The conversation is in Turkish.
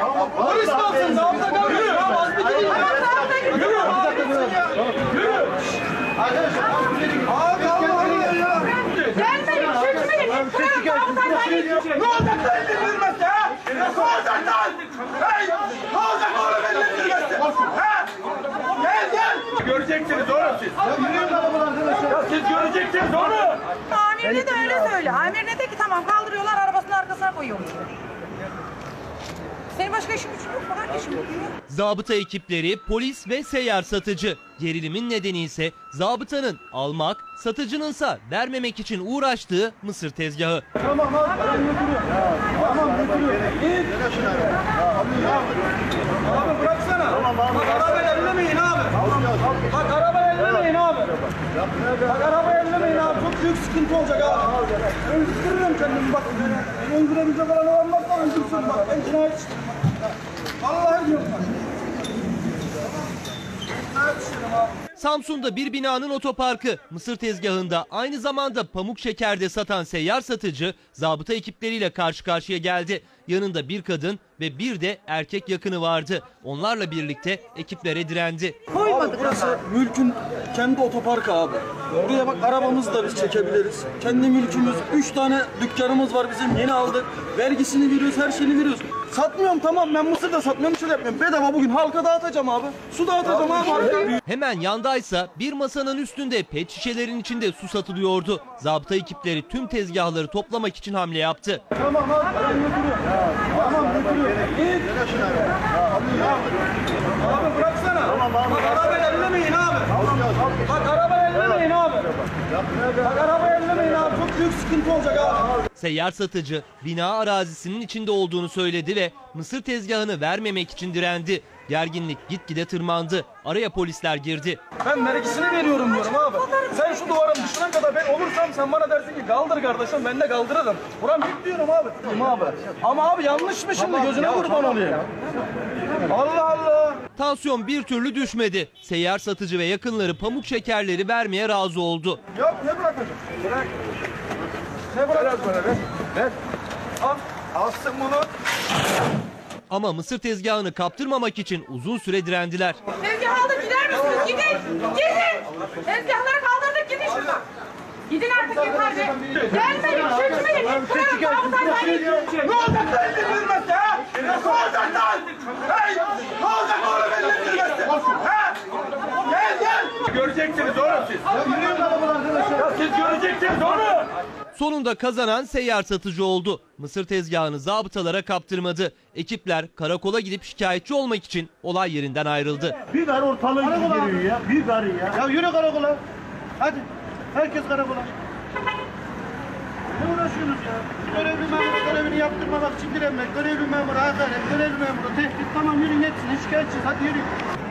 Polis mi alsın? Zabıta kalmıyor. Yürü. Abi Allah ya. Gelmeyin, çekmeyin. Ne olacak da elini vermezse ha? Ne olacak lan? Hey! Ne olacak oğlum elini vermezse? Ha? Gel. Göreceksiniz oğlum siz. Ya siz göreceksiniz oğlum. Amirine de öyle söyle. Amirine de ki tamam kaldırıyorlar arabasının arkasına koyuyormuş. Senin başka işin gücün yok mu? Hangi işin gücün yok? Zabıta ekipleri, polis ve seyyar satıcı. Gerilimin nedeni ise zabıtanın almak, satıcınınsa vermemek için uğraştığı mısır tezgahı. Tamam abi ben götürüyorum. Tamam götürüyorum. Abi bıraksana. Bak arabayı ellemeyin abi. Bak arabayı ellemeyin abi. Bak arabayı ellemeyin abi. Çok büyük sıkıntı olacak abi. Ben öldürürüm kendimi bak. Beni öldürebilecek olan olmazsa öldürsün bak. Ben cinayet işlerim bak. Vallahi diyorum bak. Cinayet işlerim abi. Samsun'da bir binanın otoparkı, mısır tezgahında aynı zamanda pamuk şekerde satan seyyar satıcı zabıta ekipleriyle karşı karşıya geldi. Yanında bir kadın ve bir de erkek yakını vardı. Onlarla birlikte ekiplere direndi. Abi burası mülkün kendi otoparkı abi. Buraya bak arabamızı da biz çekebiliriz. Kendi mülkümüz. 3 tane dükkanımız var bizim yeni aldık. Vergisini veriyoruz, her şeyini veriyoruz. Satmıyorum tamam ben mısır da satmıyorum, bir şey yapmıyorum. Bedava bugün halka dağıtacağım abi. Su dağıtacağım abi halka. Hemen yandaysa bir masanın üstünde pet şişelerin içinde su satılıyordu. Zabıta ekipleri tüm tezgahları toplamak için hamle yaptı. Tamam abi ben götürüyorum. Tamam götürüyorum. Abi bıraksana. Bak arabayı ellemeyin abi. Bak arabayı ellemeyin abi. Bak arabayı ellemeyin abi. Çok büyük sıkıntı olacak abi. Seyyar satıcı bina arazisinin içinde olduğunu söyledi ve mısır tezgahını vermemek için direndi. Gerginlik gitgide tırmandı. Araya polisler girdi. Ben vergisini veriyorum diyorum abi. Sen şu duvarın dışına kadar ben olursam sen bana dersin ki kaldır kardeşim, ben de kaldırırım. Buram büyük diyorum abi. Ama abi yanlış mı şimdi, gözüne kurban olayım. Allah Allah. Tansiyon bir türlü düşmedi. Seyyar satıcı ve yakınları pamuk şekerleri vermeye razı oldu. Yok ne bırakacağım? Bırak. Ne bırak bana ver. Ver. Al. Alsın bunu. Ama mısır tezgahını kaptırmamak için uzun süre direndiler. Tezgahı aldık gider misiniz? Gidin. Gidin. Tezgahları kaldırdık gidin şuradan. Gidin artık yeter be. Gelmeyin, çekmeyin. Kırarım zabıtayla Ne olacak da elini vermezse ha? Ne olacak lan? Hey! Ne olacak oğlum elini vermezse? Ha? Gel. Göreceksiniz oğlum siz. Ya siz göreceksiniz oğlum. Sonunda kazanan seyyar satıcı oldu. Mısır tezgahını zabıtalara kaptırmadı. Ekipler karakola gidip şikayetçi olmak için olay yerinden ayrıldı. Bir gar ortalığı giriyor ya. Bir gar ya. Ya yürü karakola. Hadi. Herkes karakola. Ne uğraşıyorsunuz ya? Görevli memuru görevini yaptırmamak için direnmek, görevli memuru hakaret, görevli memuru tehdit. Tamam yürüyün hepsine şikayetçiyiz. Hadi yürüyün.